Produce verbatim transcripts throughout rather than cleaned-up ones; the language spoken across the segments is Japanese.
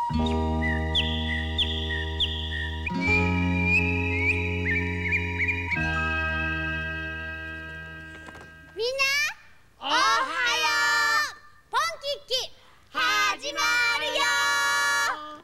おはよう。ポンキッキ始まるよ。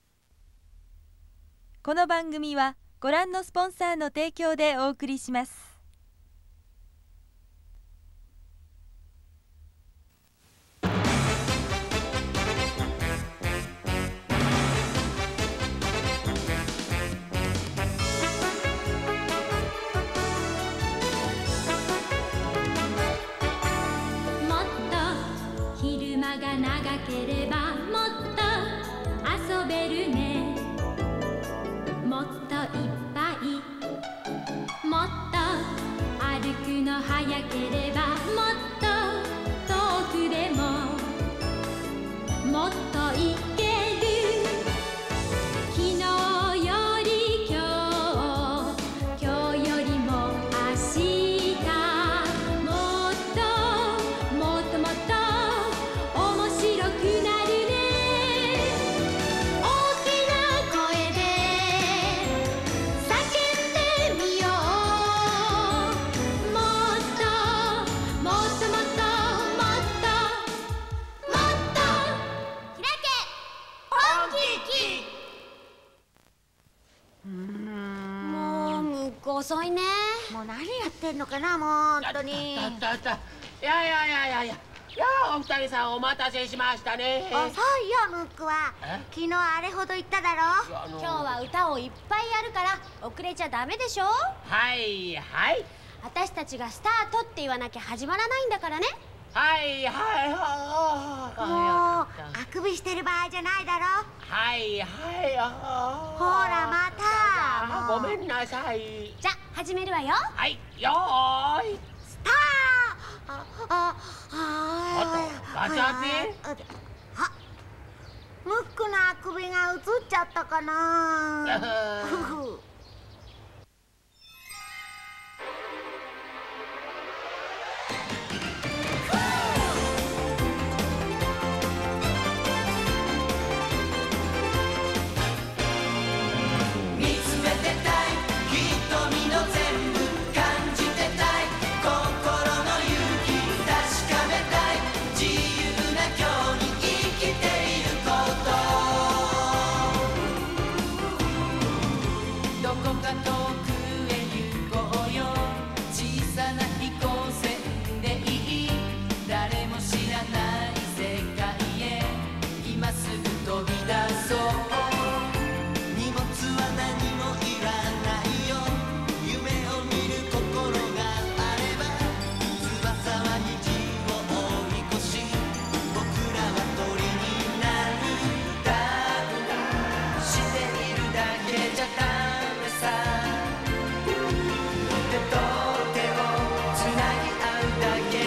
この番組はご覧のスポンサーの提供でお送りします。 が長ければもっと遊べるね。もっといっぱいもっと歩くの早ければもっと遠くでももっと行ける。昨日より今日今日よりも明日もっともっともっと遅いね。 もう何やってんのかな、もう本当に。 たったったいやいやいやいやいや、いやお二人さんお待たせしましたね。 遅いよムックは。昨日あれほど言っただろ。 今日は歌をいっぱいやるから遅れちゃダメでしょ。 はいはい。 私たちがスタートって言わなきゃ始まらないんだからね。 はいはいはい。 もうあくびしてる場合じゃないだろ。 はいはい。 ほらまた。 ごめんなさい。 じゃ始めるわよ。 はい、よーいスター。あああとガチャピン。 あ、ムックのあくびが映っちゃったかな。ふふ。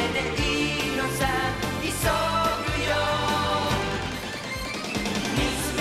水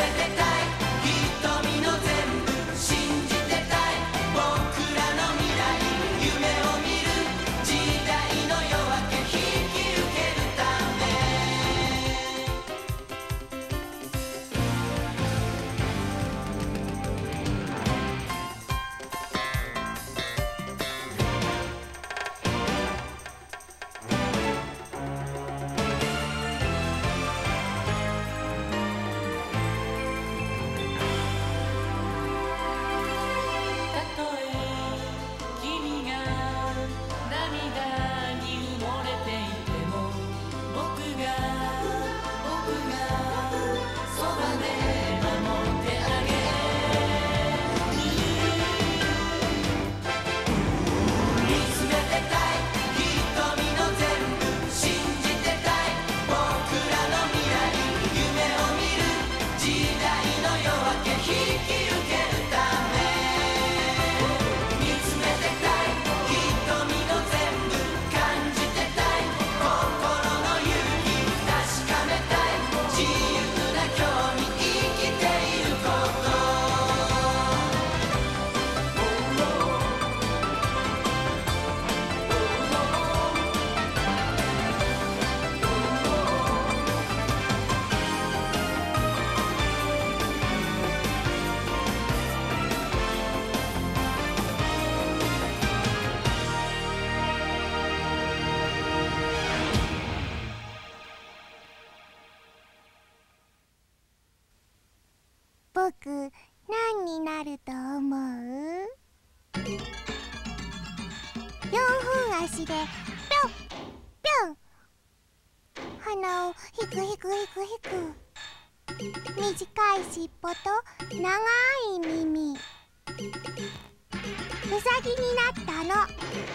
僕、何になると思う？四本足でぴょんぴょん、鼻をひくひくひくひく、短い尻尾と長い耳、うさぎになったの。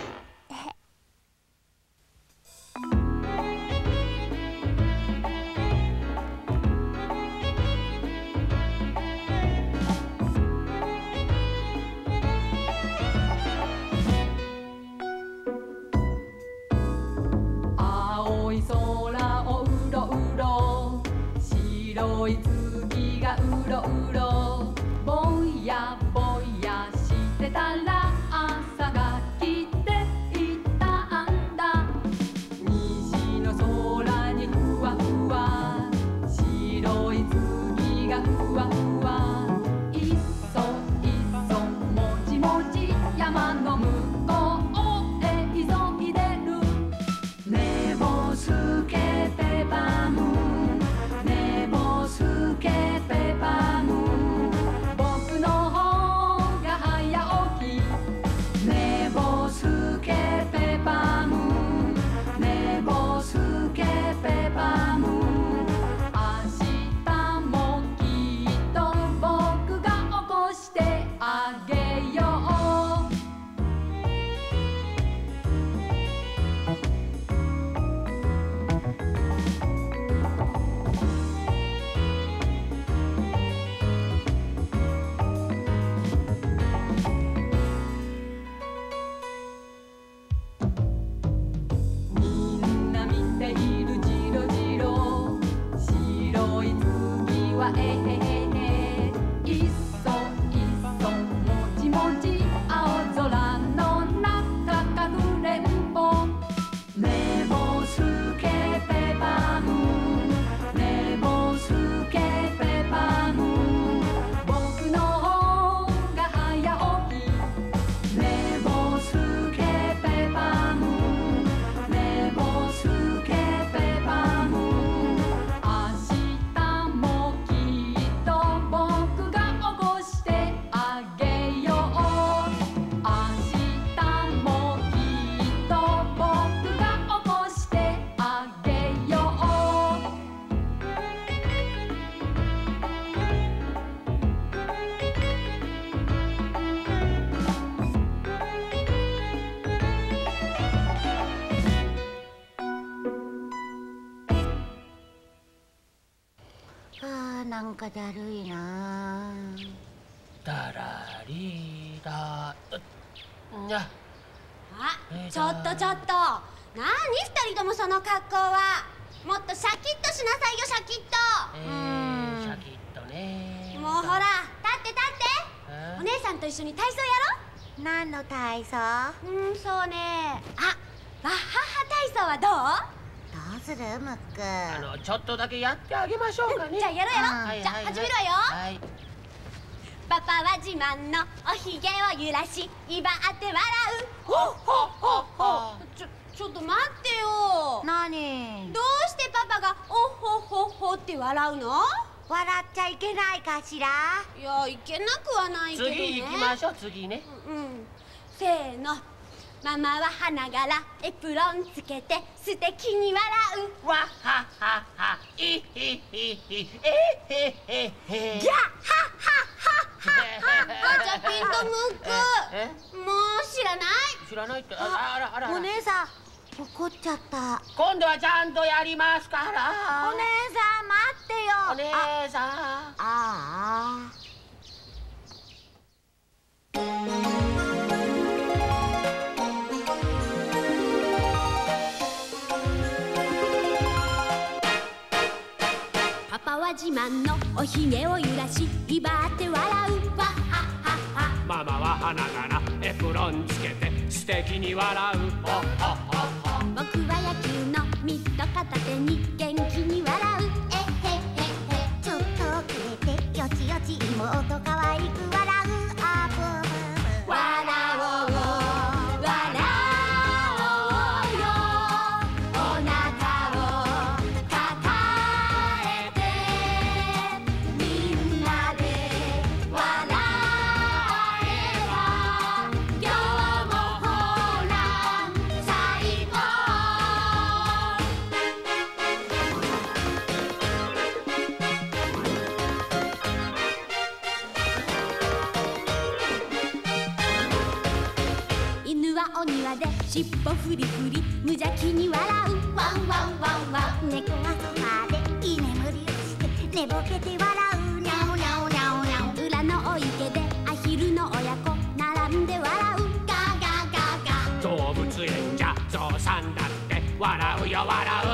青い空をうろうろ、白い月がうろうろ、ぼんやぼんやしてたら朝が来ていたんだ。虹の空にふわふわ、白い月がふわふわ、いっそいっそもちもち山の向こうへ急いでる。ねぼすけペーパームーン、ねぼすけペーパームーン、僕の方が早起き。ねぼすけペーパームーン、ねぼすけペーパームーン、明日もきっと僕が起こしてあげよう。みんな見ているじろじろ、白い月はえへへへ、いっそいっそもちもち青空の中かくれんぼ。ねぼすけペーパームーン、ねぼすけペーパームーン、僕の方が早起き。ねぼすけペーパームーン、ねぼすけペーパームーン、明日もきっと僕が起こしてあげよう。明日もきっと僕が起こしてあげよう。 あー、なんかだるいな。 だらりだうにゃ。 あ、 えーちょっとちょっと、なに二人ともその格好は。もっとシャキッとしなさいよ、シャキッえと。 ー、シャキッとね。 もうほら、立って立って。 えお姉さんと一緒に体操や何の体操？ ろう。うん、そうね。あ、ワッハッハ体操はどう？ どうするムック？ あのちょっとだけやってあげましょうかね。 じゃあやろうやろう。 はいじゃあはい始めるわよ。 はい。 パパは自慢のおひげを揺らし威張って笑う。 ほっほっほっほ。 ちょちょっと待ってよ。 何？ どうしてパパがおほほほって笑うの？ 笑っちゃいけないかしら？ いや、いけなくはないけどね。 次行きましょう、次ね。 うんうん、せーの。ママは花柄エプロンつけて素敵に笑う。 わっはっはっは、いひひひ、えへへへ。 ギャッハッハッハッハッハ。ガチャピンとムック。 えもう知らない？ 知らないって、あらあらあらあら。 お姉さん、怒っちゃった。 今度はちゃんとやりますから。 お姉さん、待ってよ。 お姉さん。 ああパパは自慢のおひげを揺らし威張って笑う。わっはっはっは。 ママは花柄エプロンつけて素敵に笑う。ほっほっほっほ。 僕は野球のミット片手に元気に笑う。えへへへ。 ちょっと遅れてよちよち妹可愛く笑う。あぶむむ笑おう笑おうよ。お腹を抱えてみんなで尻尾フリフリ無邪気に笑うワンワンワンワン。猫がソファーで居眠りをして寝ぼけて笑うニャオニャオニャオニャオ。裏のお池でアヒルの親子並んで笑うガーガーガーガー。 動物園じゃゾウさんだって笑うよ笑う。